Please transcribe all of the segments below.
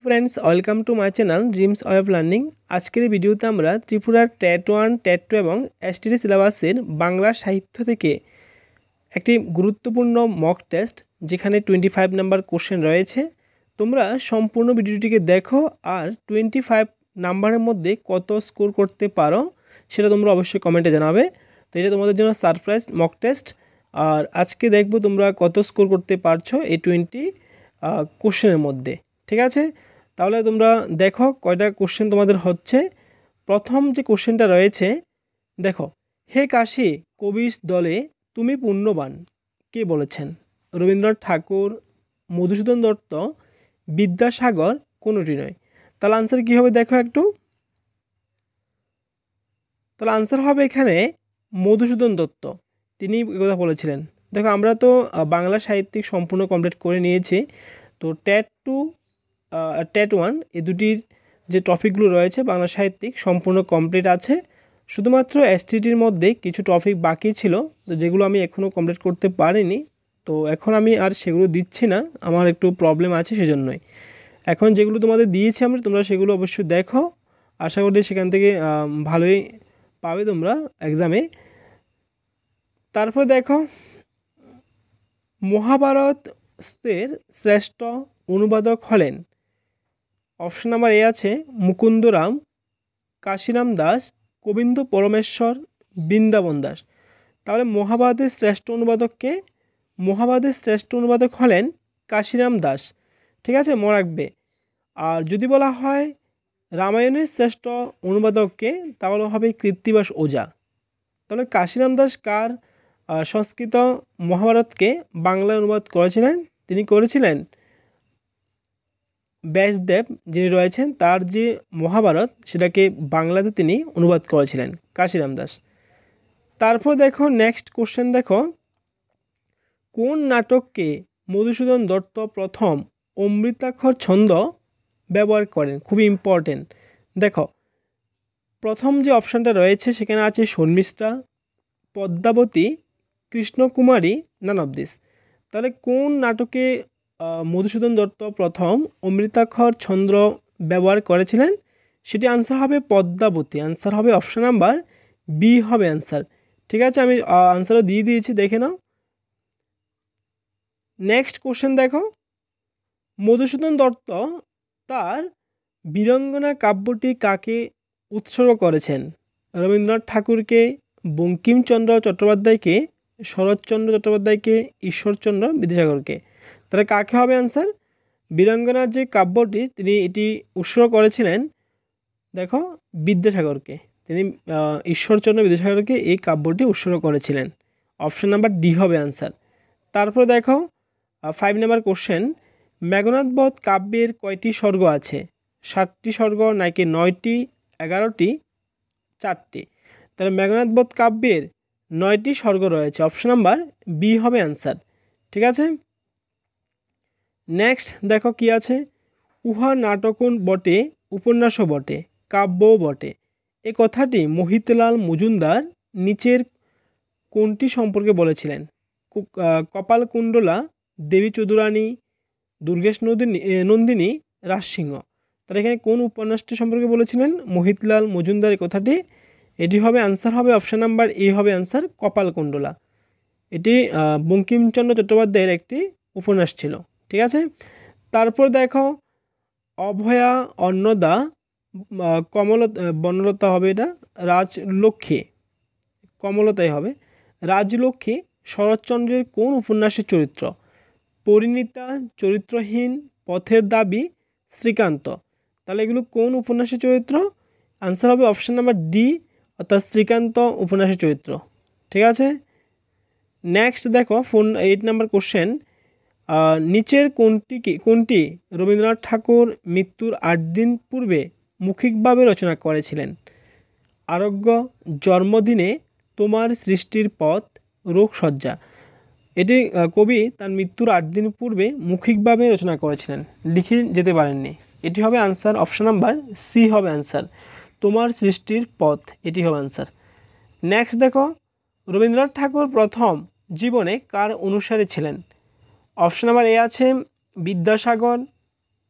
Friends welcome to my channel dreams way of learning. आजकेर भिडियोते आमरा त्रिपुरार TET-1 TET-2 एवं एसटीडी सिलेबासेर बांगला साहित्य थेके एकटी गुरुत्वपूर्ण मक टेस्ट जेखाने 25 नम्बर कोश्चेन रयेछे। तोमरा सम्पूर्ण भिडियोटिके देखो और 25 नम्बरेर मध्य कत स्कोर करते पारो सेटा तोमरा अवश्यई कमेंटे जानाबे। तो एटा तोमादेर जोन्नो सारप्राइज मक टेस्ट और आज के देखबो तोमरा कत स्कोर करते पारछो এই 20 कोश्चेनेर मध्य। ठीक है, ताहले तोमरा देखो कयटा कोश्चेन तोमादेर होच्छे। प्रथम जे कोश्चेनटा रयेछे देखो, हे काशी कबिश दले तुमी पुण्यबान के बोलेछेन? रवींद्रनाथ ठाकुर, मधुसूदन दत्त, विद्यासागर कोनोटी नय। ताहले आंसर कि होबे देखो एकटू। ताहले आंसर होबे एखाने मधुसूदन दत्त, तिनि एई कथा बोलेछिलेन। देखो आमरा तो बांगला साहित्यिक सम्पूर्ण कमप्लीट करे निয়েছি। तो TET-2 TET-1 এই দুটির যে টপিকগুলো রয়েছে বাংলা সাহিত্যিক সম্পূর্ণ কমপ্লিট আছে। শুধুমাত্র এসটিডির মধ্যে কিছু টপিক বাকি ছিল, তো যেগুলো আমি এখনও কমপ্লিট করতে পারিনি। তো এখন আমি আর সেগুলো দিচ্ছি না, আমার একটু প্রবলেম আছে সেজন্যই। এখন যেগুলো তোমাদের দিয়েছি আমরা, তোমরা সেগুলো অবশ্যই দেখো। আশা করি সেখান থেকে ভালোই পাবে তোমরা এক্সামে। তারপর দেখো, মহাভারতের শ্রেষ্ঠ অনুবাদক হলেন অপশন নাম্বার এ আছে মুকুন্দরাম, কাশিরাম দাস, গোবিন্দ পরমেশ্বর, বৃন্দাবন দাস। তাহলে মহাভারতের শ্রেষ্ঠ অনুবাদককে? মহাভারতের শ্রেষ্ঠ অনুবাদক হলেন কাশিরাম দাস। ঠিক আছে, মনে রাখবে। আর যদি বলা হয় রামায়ণের শ্রেষ্ঠ অনুবাদককে, তাহলে হবে কৃত্তিবাস ওঝা। তাহলে কাশিরাম দাস কার সংস্কৃত মহাভারতকে বাংলায় অনুবাদ করেছিলেন? তিনি করেছিলেন ব্যাসদেব যিনি রয়েছেন তার যে মহাভারত সেটাকে বাংলাতে তিনি অনুবাদ করেছিলেন কাশিরাম দাস। তারপর দেখো নেক্সট কোশ্চেন দেখো, কোন নাটককে মধুসূদন দত্ত প্রথম অমৃতাক্ষর ছন্দ ব্যবহার করেন? খুবই ইম্পর্টেন্ট। দেখো প্রথম যে অপশানটা রয়েছে সেখানে আছে Sharmishtha, Padmavati, Krishnakumari, none of this. তাহলে কোন নাটকে মধুসূদন দত্ত প্রথম অমৃতাক্ষর ছন্দ ব্যবহার করেছিলেন? সেটি আনসার হবে পদ্মাবতী। আনসার হবে অপশান নাম্বার বি হবে আনসার। ঠিক আছে, আমি আনসারও দিয়ে দিয়েছি, দেখে নাও। নেক্সট কোশ্চেন দেখো, মধুসূদন দত্ত তার বীরাঙ্গনা কাব্যটি কাকে উৎসর্গ করেছেন? রবীন্দ্রনাথ ঠাকুরকে, বঙ্কিমচন্দ্র চট্টোপাধ্যায়কে, শরৎচন্দ্র চট্টোপাধ্যায়কে, ঈশ্বরচন্দ্র বিদ্যাসাগরকে। তাহলে কাকে হবে আনসার? বীরাঙ্গনার যে কাব্যটি তিনি এটি উৎসর্গ করেছিলেন দেখো বিদ্যাসাগরকে। তিনি ঈশ্বরচন্দ্র বিদ্যাসাগরকে এই কাব্যটি উৎসর্গ করেছিলেন। অপশন নাম্বার ডি হবে আনসার। তারপর দেখো 5 নম্বর কোশ্চেন, মেঘনাদ বধ কাব্যের কয়টি স্বর্গ আছে? 7টি স্বর্গ, নাকি 9টি, 11টি, 4টি? তাহলে মেঘনাদ বধ কাব্যের 9টি স্বর্গ রয়েছে। অপশন নাম্বার বি হবে আনসার। ঠিক আছে, নেক্সট দেখো কি আছে, উহা নাটক বটে, উপন্যাসও বটে, কাব্যও বটে। এ কথাটি মোহিতলাল মজুমদার নিচের কোনটি সম্পর্কে বলেছিলেন? কপালকুণ্ডলা, দেবী চৌধুরানী, দুর্গেশ নন্দিনী, রাজসিংহ। তাহলে এখানে কোন উপন্যাসটি সম্পর্কে বলেছিলেন মোহিতলাল মজুমদার এই কথাটি? এটি হবে আনসার হবে অপশান নাম্বার এ হবে আনসার, কপালকুণ্ডলা। এটি বঙ্কিমচন্দ্র চট্টোপাধ্যায়ের একটি উপন্যাস ছিল। ঠিক আছে, তারপর দেখো অভয়া, অন্নদা, কমলতা, বনলতা হবে এটা, রাজলক্ষ্মী, কমলতাই হবে, রাজলক্ষ্মী শরৎচন্দ্রের কোন উপন্যাসের চরিত্র? পরিণীতা, চরিত্রহীন, পথের দাবি, শ্রীকান্ত। তাহলে এগুলো কোন উপন্যাসের চরিত্র? আনসার হবে অপশান নাম্বার ডি, অর্থাৎ শ্রীকান্ত উপন্যাসের চরিত্র। ঠিক আছে, নেক্সট দেখো 8 নম্বর কোশ্চেন, নিচের কোনটি রবীন্দ্রনাথ ঠাকুর মৃত্যুর 8 দিন পূর্বে মৌখিকভাবে রচনা করেছিলেন? আরোগ্য, জন্মদিনে, তোমার সৃষ্টির পথ, রোগশয্যা। এটি কবি তার মৃত্যুর 8 দিন পূর্বে মৌখিকভাবে রচনা করেছিলেন, লিখে যেতে পারেননি। এটি হবে আনসার অপশান নাম্বার সি হবে আনসার, তোমার সৃষ্টির পথ, এটি হবে আনসার। নেক্সট দেখো, রবীন্দ্রনাথ ঠাকুর প্রথম জীবনে কার অনুসারী ছিলেন? অপশন নাম্বার এ আছে বিদ্যাসাগর,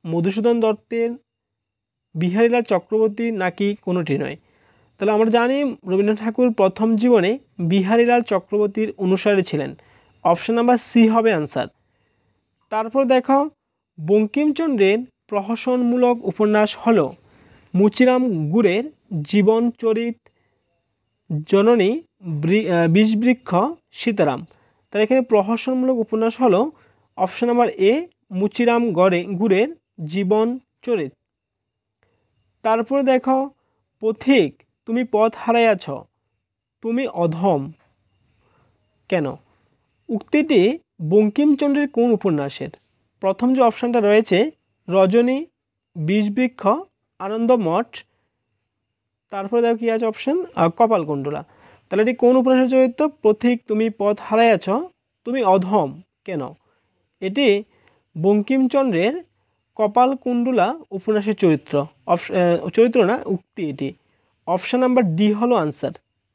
মধুসূদন দত্তের, বিহারীলাল চক্রবর্তী নাকি কোনোটি নয়? তাহলে আমরা জানি রবীন্দ্রনাথ ঠাকুর প্রথম জীবনে বিহারীলাল চক্রবর্তীর অনুসারী ছিলেন। অপশন নাম্বার সি হবে অ্যান্সার। তারপর দেখো বঙ্কিমচন্দ্রের প্রহসনমূলক উপন্যাস হলো মুচিরাম গুড়ের জীবনচরিত, জননী, বিষবৃক্ষ, সীতারাম। তাহলে এখানে প্রহসনমূলক উপন্যাস হলো অপশন নাম্বার এ মুচিরাম গুড়ের জীবনচরিত। তারপরে দেখো পথিক তুমি পথ হারাইয়াছ, তুমি অধম কেন? উক্তিটি বঙ্কিমচন্দ্রের কোন উপন্যাসের? প্রথম যে অপশানটা রয়েছে রজনী, বিষবৃক্ষ, আনন্দমঠ, তারপরে দেখো কি আছে অপশান কপালকুণ্ডলা। তাহলে এটি কোন উপন্যাসের চরিত্র? পথিক তুমি পথ হারাইয়াছ, তুমি অধম কেন? এটি বঙ্কিমচন্দ্রের কপালকুণ্ডলা উপন্যাসের চরিত্র। চরিত্র না, উক্তি এটি। অপশান নাম্বার ডি হলো আনসার।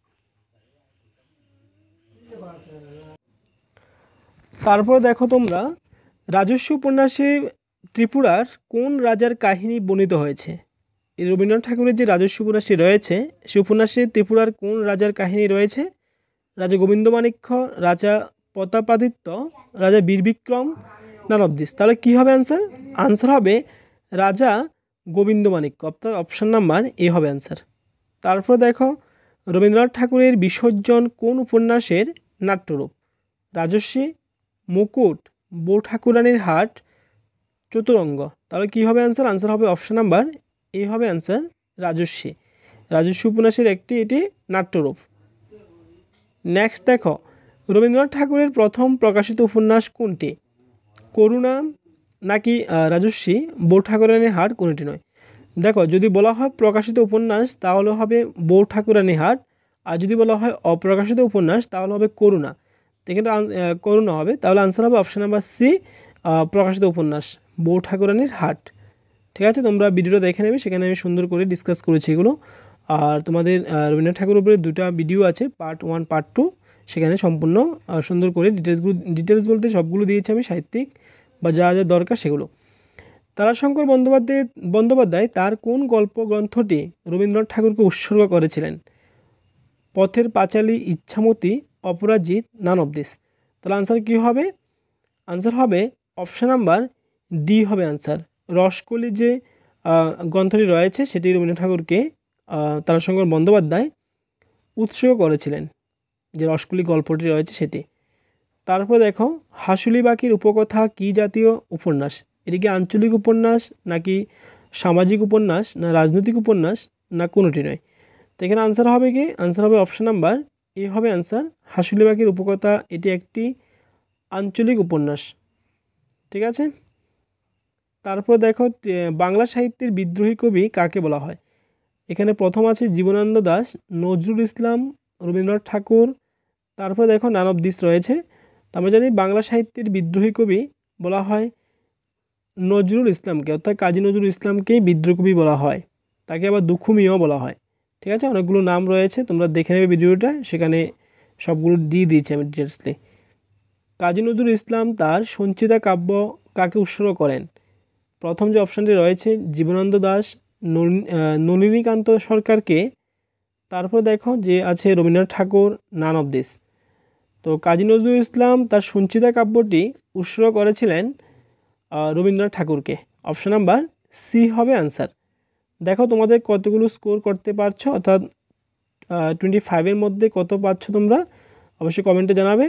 তারপর দেখো তোমরা রাজস্ব উপন্যাসে ত্রিপুরার কোন রাজার কাহিনী বর্ণিত হয়েছে? এই রবীন্দ্রনাথ ঠাকুরের যে রাজস্ব উপন্যাসটি রয়েছে সেই উপন্যাসে ত্রিপুরার কোন রাজার কাহিনী রয়েছে? রাজা গোবিন্দমাণিক্য, রাজা প্রতাপাদিত্য, রাজা বীরবিক্রম, নানবদিস। তাহলে কী হবে অ্যান্সার? আনসার হবে রাজা গোবিন্দমাণিক্য, অর্থাৎ অপশান নাম্বার এ হবে অ্যান্সার। তারপর দেখো রবীন্দ্রনাথ ঠাকুরের বিসর্জন কোন উপন্যাসের নাট্যরূপ? রাজস্বী, মুকুট, বউ ঠাকুরানীর হাট, চতুরঙ্গ। তাহলে কী হবে অ্যান্সার? আনসার হবে অপশান নাম্বার এ হবে অ্যান্সার, রাজস্বী। রাজস্বী উপন্যাসের একটি এটি নাট্যরূপ। নেক্সট দেখো রবীন্দ্রনাথ ঠাকুরের প্রথম প্রকাশিত উপন্যাস কোনটি? করুণা নাকি রাজস্বী, বউ ঠাকুরানীর হাট কোনটি নয়? দেখো যদি বলা হয় প্রকাশিত উপন্যাস তাহলে হবে বউ ঠাকুরানী হাট, আর যদি বলা হয় অপ্রকাশিত উপন্যাস তাহলে হবে করুণা। এখানে করুণা হবে, তাহলে আনসার হবে অপশান নাম্বার সি, প্রকাশিত উপন্যাস বউ ঠাকুরানীর হাট। ঠিক আছে, তোমরা ভিডিওটা দেখে নেবে, সেখানে আমি সুন্দর করে ডিসকাস করেছি এগুলো। আর তোমাদের রবীন্দ্রনাথ ঠাকুরের উপরে দুটা ভিডিও আছে, পার্ট 1 পার্ট 2, সেখানে সম্পূর্ণ সুন্দর করে ডিটেলস বলতে সবগুলো দিয়েছি আমি, সাহিত্যিক বা যা যা দরকার সেগুলো। তারাশঙ্কর বন্দ্যোপাধ্যায় তার কোন গল্প গ্রন্থটি রবীন্দ্রনাথ ঠাকুরকে উৎসর্গ করেছিলেন? পথের পাঁচালী, ইচ্ছামতী, অপরাজিত, নানবদিস। তাহলে আনসার কী হবে? আনসার হবে অপশান নাম্বার ডি হবে আনসার। রসকলি যে গ্রন্থটি রয়েছে সেটি রবীন্দ্রনাথ ঠাকুরকে তারাশঙ্কর বন্দ্যোপাধ্যায় উৎসর্গ করেছিলেন, যে রসকলি গল্পটি রয়েছে সেটি। তারপর দেখো হাসুলি বাকির উপকথা কী জাতীয় উপন্যাস? এটি কি আঞ্চলিক উপন্যাস নাকি সামাজিক উপন্যাস না রাজনৈতিক উপন্যাস না কোনোটি নয়? তো এখানে আনসার হবে কি? আনসার হবে অপশান নাম্বার এ হবে আনসার, হাসুলি বাকির উপকথা এটি একটি আঞ্চলিক উপন্যাস। ঠিক আছে, তারপর দেখো বাংলা সাহিত্যের বিদ্রোহী কবি কাকে বলা হয়? এখানে প্রথম আছে জীবনানন্দ দাশ, নজরুল ইসলাম, রবীন্দ্রনাথ ঠাকুর, তারপর দেখো নানবদিস রয়েছে। আমরা জানি বাংলা সাহিত্যের বিদ্রোহী কবি বলা হয় নজরুল ইসলামকে, অর্থাৎ কাজী নজরুল ইসলামকেই বিদ্রোহী কবি বলা হয়, তাকে আবার দুখুমিও বলা হয়। ঠিক আছে, অনেকগুলো নাম রয়েছে, তোমরা দেখে নেবে ভিডিওটা, সেখানে সবগুলো দিয়ে দিয়েছি আমি ডিটেলসলি। কাজী নজরুল ইসলাম তার সঞ্চিতা কাব্য কাকে উৎসর্গ করেন? প্রথম যে অপশানটি রয়েছে জীবনানন্দ দাশ, নলিনীকান্ত সরকারকে, তারপর দেখো যে আছে রবীন্দ্রনাথ ঠাকুর, নানবদিস। তো কাজী নজরুল ইসলাম তার সঞ্চিতা কাব্যটি উৎসর্গ করেছিলেন রবীন্দ্রনাথ ঠাকুরকে। অপশান নাম্বার সি হবে আনসার। দেখো তোমাদের কতগুলো স্কোর করতে পারছো, অর্থাৎ 25-এর মধ্যে কত পাচ্ছ তোমরা অবশ্যই কমেন্টে জানাবে।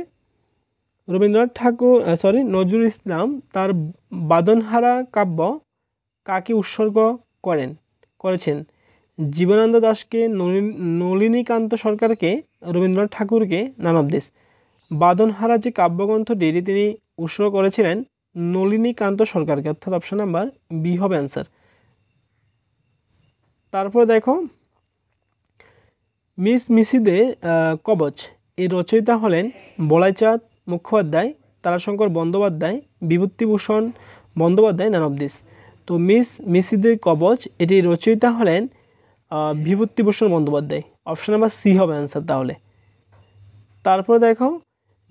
নজরুল ইসলাম তার বাদনহারা কাব্য কাকে উৎসর্গ করেছেন? জীবনানন্দ দাশকে, নলিনীকান্ত সরকারকে, রবীন্দ্রনাথ ঠাকুরকে, নানবদিস। বাদনহারা যে কাব্যগ্রন্থটি এটি তিনি উৎসর্গ করেছিলেন নলিনীকান্ত সরকারকে, অর্থাৎ অপশান নাম্বার বি হবে অ্যান্সার। তারপর দেখো মিসমিসিদের কবচ এর রচয়িতা হলেন বলাইচাঁদ মুখোপাধ্যায়, তারাশঙ্কর বন্দ্যোপাধ্যায়, বিভূতিভূষণ বন্দ্যোপাধ্যায়, নানবদিস। তো মিসমিসিদের কবচ এটির রচয়িতা হলেন Bibhutibhushan Bandyopadhyay. Option number C হবে অ্যান্সার তাহলে। তারপর দেখো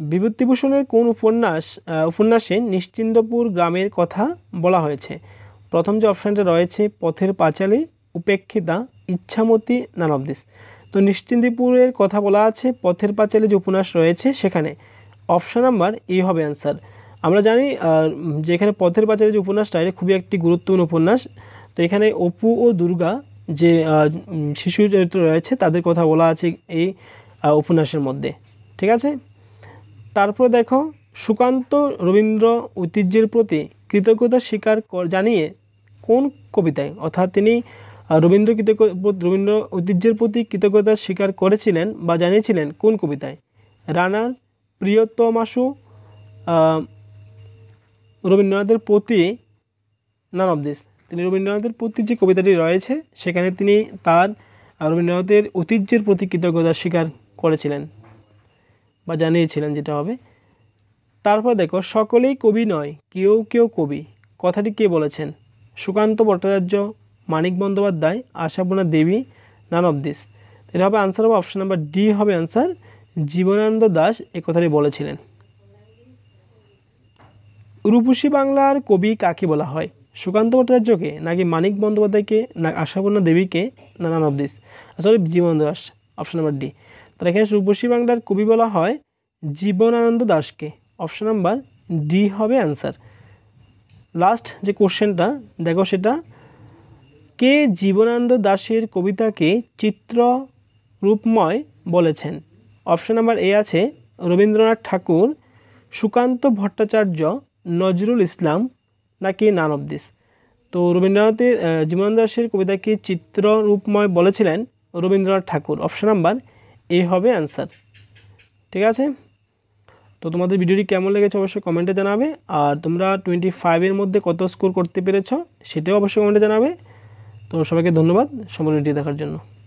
বিভূতিভূষণের কোন উপন্যাসে নিশ্চিন্দপুর গ্রামের কথা বলা হয়েছে? প্রথম যে অপশানটা রয়েছে Pather Panchali, Upekshita, Ichhamati, none of this. তো নিশ্চিন্দিপুরের কথা বলা আছে, পথের পাঁচালী যে উপন্যাস রয়েছে সেখানে অপশান নাম্বার এ হবে অ্যান্সার। আমরা জানি যে এখানে পথের পাঁচালী যে উপন্যাসটা এটা খুবই একটি গুরুত্বপূর্ণ উপন্যাস। তো এখানে অপু ও দুর্গা যে শিশু চরিত্র রয়েছে তাদের কথা বলা আছে এই উপন্যাসের মধ্যে, ঠিক আছে। তারপর দেখো, সুকান্ত রবীন্দ্র ঐতিহ্যের প্রতি কৃতজ্ঞতা স্বীকার জানিয়ে কোন কবিতায়, অর্থাৎ তিনি রবীন্দ্র ঐতিহ্যের প্রতি কৃতজ্ঞতা স্বীকার করেছিলেন বা জানিয়েছিলেন কোন কবিতায়? রানার, প্রিয়তমাশু, রবীন্দ্রনাথের প্রতি, নান অফ দিস। তিনি রবীন্দ্রনাথের প্রতি যে কবিতাটি রয়েছে সেখানে তিনি তার রবীন্দ্রনাথের ঐতিহ্যের প্রতি কৃতজ্ঞতা স্বীকার করেছিলেন বা জানিয়েছিলেন, যেটা হবে। তারপর দেখো, সকলেই কবি নয়, কেউ কেউ কবি, কথাটি কে বলেছেন? Sukanta Bhattacharya, Manik Bandyopadhyay, Ashapurna Devi, none of this. এটা হবে আনসার, হবে অপশন নাম্বার ডি হবে আনসার, জীবনানন্দ দাশ এই কথাটি বলেছিলেন। রূপসী বাংলার কবি কাকে বলা হয়? সুকান্ত ভট্টাচার্যকে, নাকি মানিক বন্দ্যোপাধ্যায়কে, না আশাপূর্ণা দেবীকে, না নান অফ দিস? আসলে Jibanananda Das, option number D. তাহলে এখানে রূপসী বাংলার কবি বলা হয় জীবনানন্দ দাশকে, অপশন নাম্বার ডি হবে অ্যান্সার। লাস্ট যে কোশ্চেনটা দেখো, সেটা কে জীবনানন্দ দাশের কবিতাকে চিত্র রূপময় বলেছেন? অপশন নাম্বার এ আছে রবীন্দ্রনাথ ঠাকুর, সুকান্ত ভট্টাচার্য, নজরুল ইসলাম, নাকি নান অফ দিস। তো রবীন্দ্রনাথের জীবনানন্দ দাশের কবিতাকে চিত্ররূপময় বলেছিলেন Rabindranath Thakur, option number A হবে অ্যান্সার, ঠিক আছে। তো তোমাদের ভিডিওটি কেমন লেগেছে অবশ্যই কমেন্টে জানাবে, আর তোমরা 25-এর মধ্যে কত স্কোর করতে পেরেছো সেটাও অবশ্যই কমেন্টে জানাবে। তো সবাইকে ধন্যবাদ সম্পূর্ণ ভিডিও দেখার জন্য।